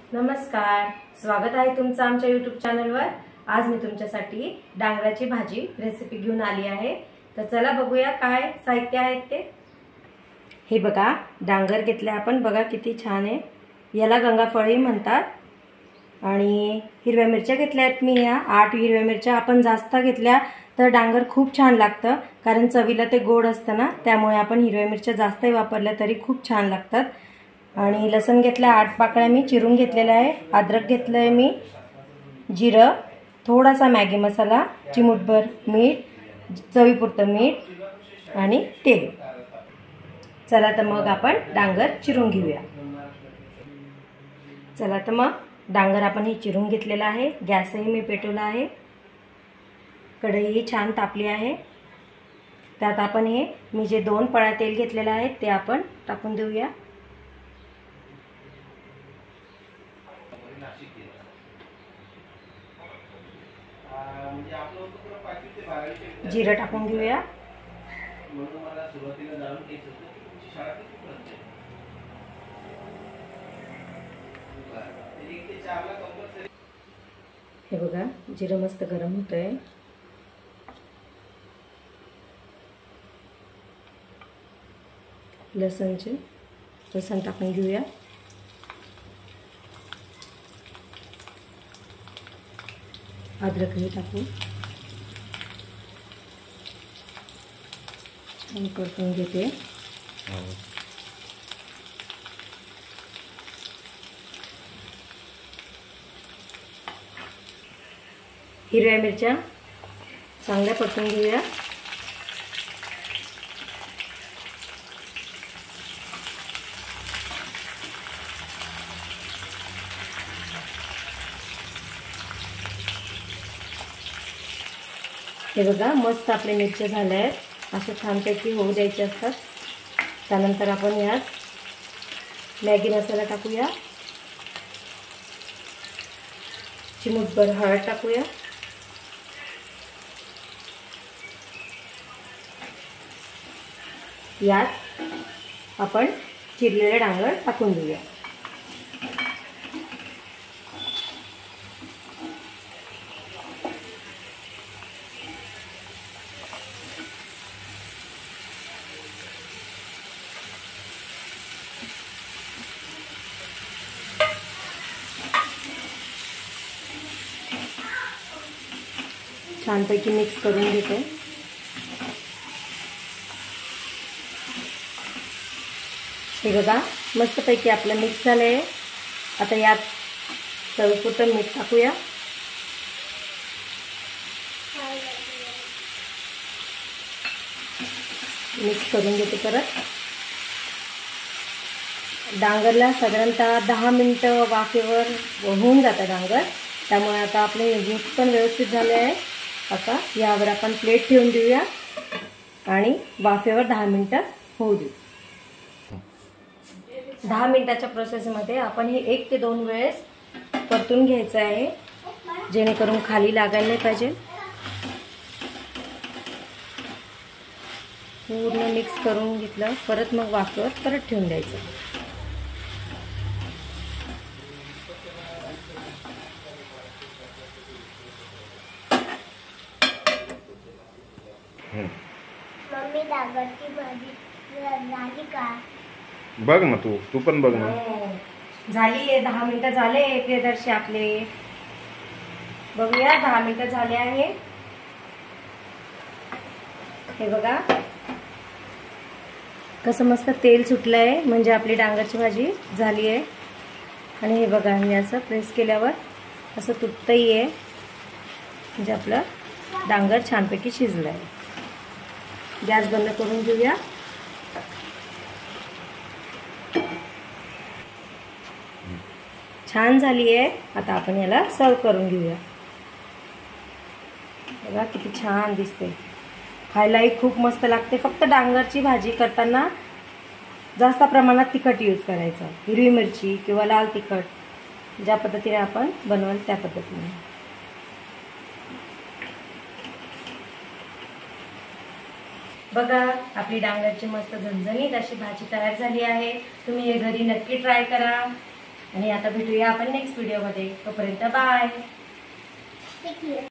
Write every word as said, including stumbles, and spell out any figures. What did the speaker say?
नमस्कार, स्वागत आहे तुमचं आमच्या यूट्यूब चॅनलवर। आज मी तुमच्यासाठी डांगराची भाजी रेसिपी घेऊन आली आहे। तर चला बघूया काय साहित्य आहे ते। हे बघा, डांगर घेतले आपण, बघा किती छान आहे। याला गंगाफळी म्हणतात। आणि हिरव्या मिरच्या घेतल्या आहेत मी, या आठ हिरव्या मिरच्या। आपण जास्त घेतल्या तर डांगर खूप छान लागतं, कारण चवीला ते गोड असतं ना, त्यामुळे आपण हिरव्या मिरच्या जास्तही वापरल्या तरी खूप छान लागतात। आणि लसूण घेतला आठ पाकळ्या मी चिरून घेतलेला आहे। अद्रक घेतलंय मी, जिरं, थोडासा मॅगी मसाला, चिमूटभर मीठ, चवीपुरतं मीठ आणि तेल। चला तर मग आपण डांगर चिरून घेऊया। चला तर मग डांगर आपण हे चिरून घेतलेला आहे। गॅसही मी पेटवला आहे, कढई छान तापली आहे। त्यात आपण हे मी जे दोन पळ्या तेल घेतलेलं आहे ते आपण टाकून देऊया। जिरं टाकून घेऊया। हे बघा, जिरं मस्त गरम होतंय। लसणचे लसण टाकून घेऊया। अद्रकही टाकू, छान परतून घेते। हिरव्या मिरच्या चांगल्या परतून घेऊया। हे बघा, मस्त आपले मिरच्या झाल्या आहेत, अशा छानपैकी होऊ द्यायचे असतात। त्यानंतर आपण यात मॅगी मसाला टाकूया, चिमूटभर हळद टाकूया, यात आपण चिरलेले डांगर टाकून देऊया। छानपैकी मिक्स करून घेते। हे बघा, मस्तपैकी आपलं मिक्स झालंय। आता यात चवीपुरतं मीठ टाकूया। मिक्स करून घेते परत। डांगरला साधारणतः दहा मिनिटं वाफेवर होऊन जातं डांगर, त्यामुळे आता आपले मिक्स पण व्यवस्थित झाले आहे। आता यावर आपण प्लेट ठेवून देऊया आणि वाफेवर दहा मिनिटं होऊ देऊ। दहा मिनिटाच्या प्रोसेसमध्ये आपण हे एक ते दोन वेळेस परतून घ्यायचं आहे, जेणेकरून खाली लागायला नाही पाहिजे। पूर्ण मिक्स करून घेतलं, परत मग वाफेवर परत ठेवून द्यायचं। मम्मी, डांगरची भाजी झाली का? बघ ना, तू तू पण बघ ना। झाली आहे, दहा मिनिटं झाले प्रियदर्शी आपले। बघूया, दहा मिनिटं झाले आहे। हे बघा कसं मस्त तेल सुटलंय, म्हणजे आपली डांगरची भाजी झाली आहे। आणि हे बघा, हे असं प्रेस केल्यावर असं तुटतही आहे, म्हणजे आपलं डांगर छानपैकी शिजलं आहे। गॅस बंद करून घेऊया। छान झाली आहे। आता आपण याला सर्व करून घेऊया। बघा किती छान दिसते, खायलाही खूप मस्त लागते। फक्त डांगरची भाजी करताना जास्त प्रमाणात तिखट यूज करायचं, हिरवी मिरची किंवा लाल तिखट, ज्या पद्धतीने आपण बनवाल त्या पद्धतीने। बघा, आपली डांगरची मस्त झणझणीत अशी भाजी तयार झाली आहे। तुम्ही हे घरी नक्की ट्राय करा। आणि आता भेटूया आपण नेक्स्ट व्हिडिओमध्ये. तोपर्यंत बाय. ठीक आहे.